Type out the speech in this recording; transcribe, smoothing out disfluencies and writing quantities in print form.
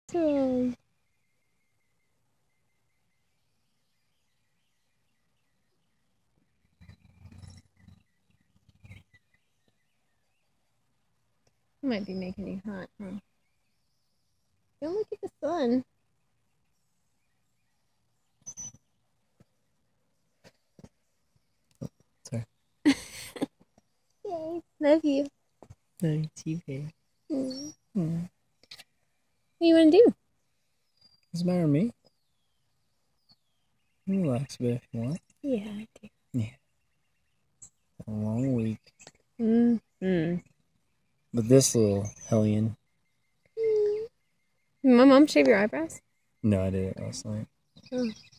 Awesome. Might be making you hot, huh? Don't look at the sun. Sorry. Yay. Love you. No, you babe. Mm. Mm. What do you want to do? Does it matter to me? You can relax a bit if you want. Yeah, I do. Yeah. It's a long week. Mm-hmm. But this little hellion. My mom shave your eyebrows? No, I did it last night. Oh.